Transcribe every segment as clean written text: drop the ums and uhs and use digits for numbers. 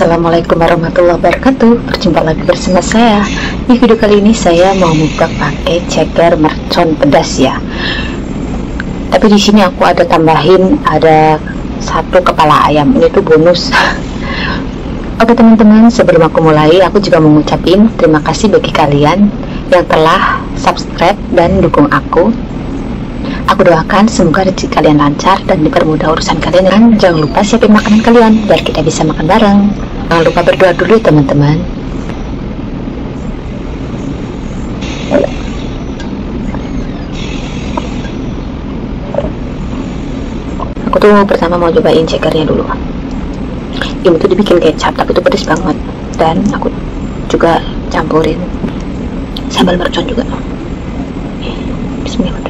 Assalamualaikum warahmatullahi wabarakatuh. Berjumpa lagi bersama saya. Di video kali ini saya mau mukbang pakai ceker mercon pedas ya. Tapi di sini aku ada tambahin ada satu kepala ayam. Ini tuh bonus. Oke teman-teman, sebelum aku mulai, aku juga mau ngucapin terima kasih bagi kalian yang telah subscribe dan dukung aku. Aku doakan semoga rezeki kalian lancar dan dipermudah urusan kalian. Dan jangan lupa siapin makanan kalian biar kita bisa makan bareng. Jangan lupa berdoa dulu teman-teman. Aku tuh pertama mau cobain cekernya dulu. Ini tuh dibikin kecap tapi itu pedas banget. Dan aku juga campurin sambal mercon juga. Bismillah.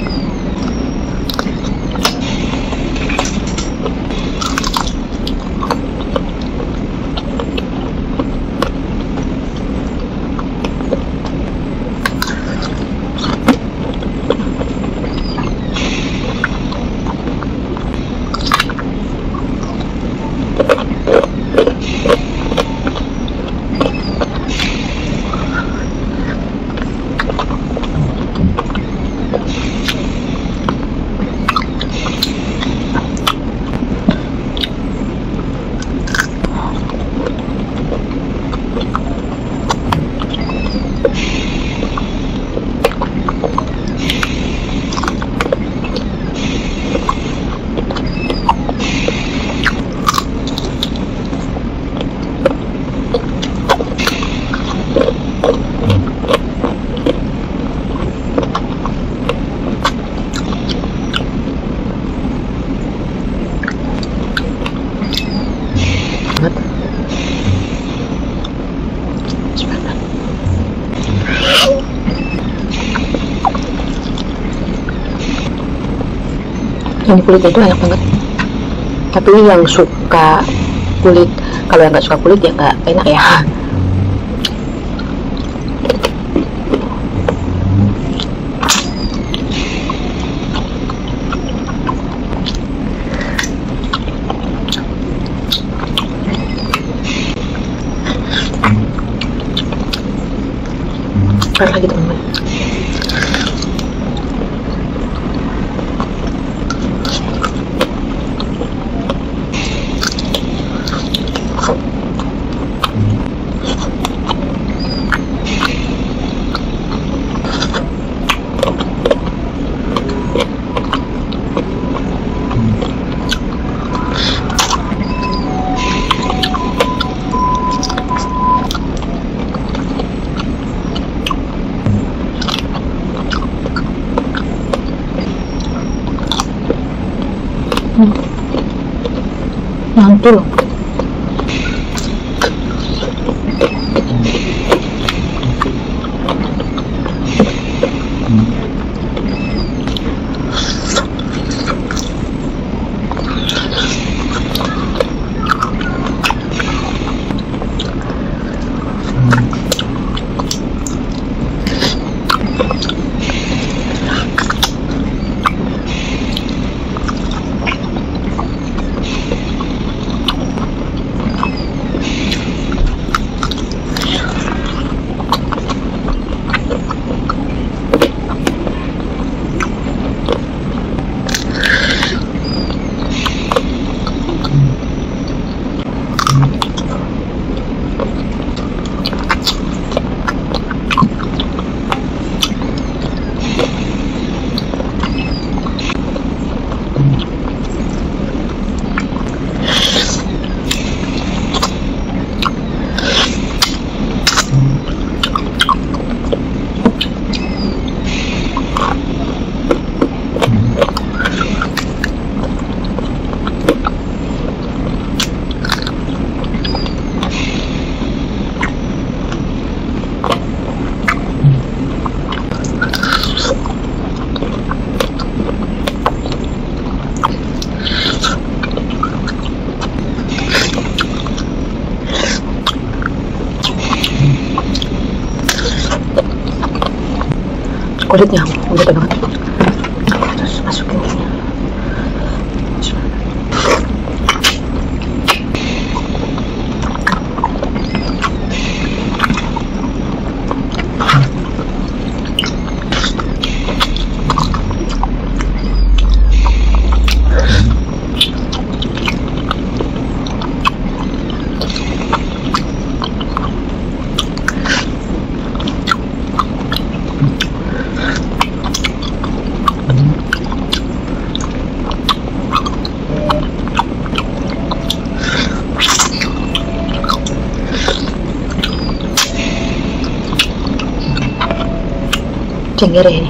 Yang kulitnya itu enak banget, tapi yang suka kulit, kalau yang nggak suka kulit ya nggak enak ya. Ntar lagi teman-teman. Mantul. kulitnya lembut banget. Terus masukin ini. Cengir ini.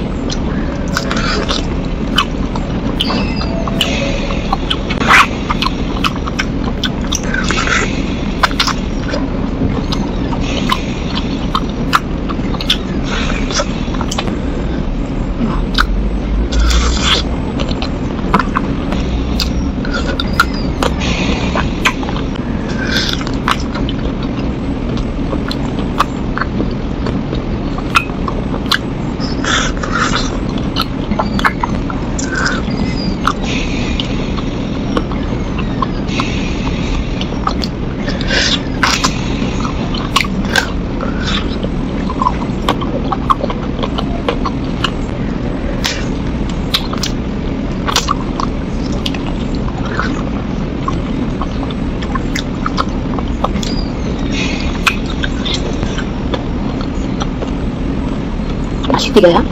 Masih 3 ya.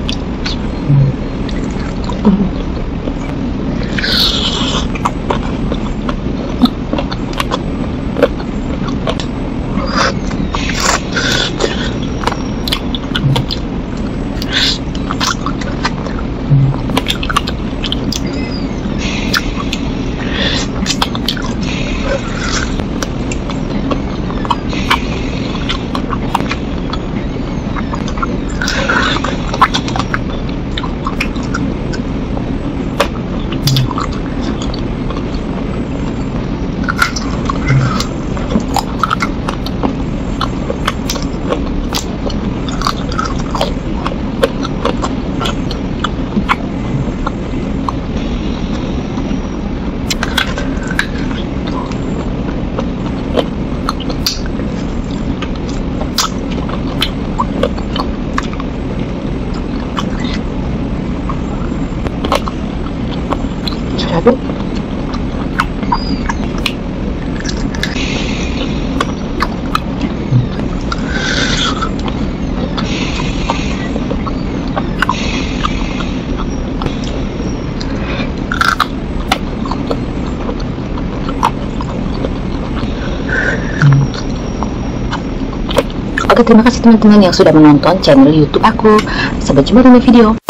Aduh. Oke, terima kasih teman-teman yang sudah menonton channel YouTube aku. Sampai jumpa di video